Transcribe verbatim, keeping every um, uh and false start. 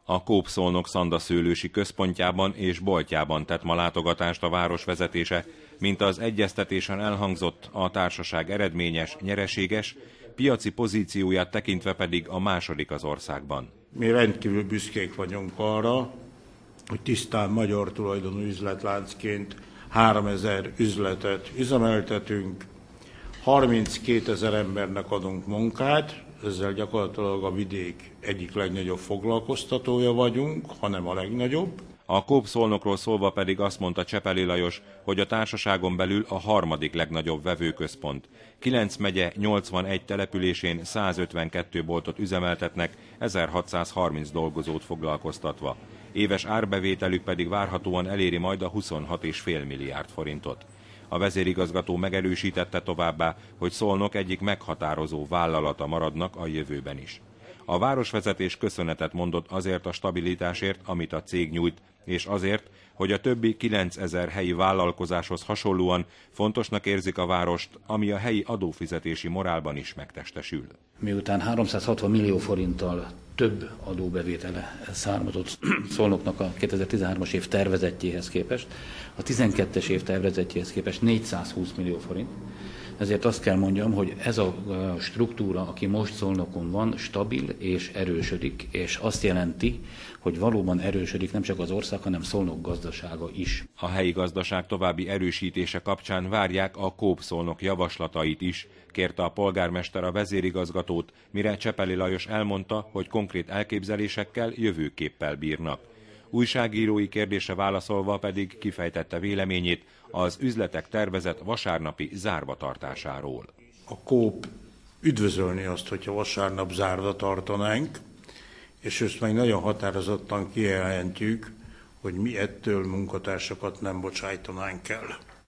A Coop Szolnok szandaszőlősi központjában és boltjában tett ma látogatást a város vezetése, mint az egyeztetésen elhangzott, a társaság eredményes, nyereséges, piaci pozícióját tekintve pedig a második az országban. Mi rendkívül büszkék vagyunk arra, hogy tisztán magyar tulajdonú üzletláncként háromezer üzletet üzemeltetünk, harminckétezer embernek adunk munkát, ezzel gyakorlatilag a vidék egyik legnagyobb foglalkoztatója vagyunk, hanem a legnagyobb. A Coop Szolnokról szólva pedig azt mondta Csepeli Lajos, hogy a társaságon belül a harmadik legnagyobb vevőközpont. Kilenc megye nyolcvanegy településén százötvenkettő boltot üzemeltetnek, ezerhatszázharminc dolgozót foglalkoztatva. Éves árbevételük pedig várhatóan eléri majd a huszonhat egész öt milliárd forintot. A vezérigazgató megerősítette továbbá, hogy Szolnok egyik meghatározó vállalata maradnak a jövőben is. A városvezetés köszönetet mondott azért a stabilitásért, amit a cég nyújt, és azért, hogy a többi kilencezer helyi vállalkozáshoz hasonlóan fontosnak érzik a várost, ami a helyi adófizetési morálban is megtestesül. Miután háromszázhatvan millió forinttal több adóbevétele származott Szolnoknak a kétezer-tizenhármas év tervezettjéhez képest, a tizenkettes év tervezettjéhez képest négyszázhúsz millió forint. Ezért azt kell mondjam, hogy ez a struktúra, aki most Szolnokon van, stabil és erősödik, és azt jelenti, hogy valóban erősödik nem csak az ország, hanem Szolnok gazdasága is. A helyi gazdaság további erősítése kapcsán várják a Coop Szolnok javaslatait is, kérte a polgármester a vezérigazgatót, mire Csepeli Lajos elmondta, hogy konkrét elképzelésekkel, jövőképpel bírnak. Újságírói kérdése válaszolva pedig kifejtette véleményét az üzletek tervezett vasárnapi zárva tartásáról. A Coop üdvözölni azt, hogyha vasárnap zárva tartanánk, és ezt meg nagyon határozottan kijelentjük, hogy mi ettől munkatársakat nem bocsájtanánk el.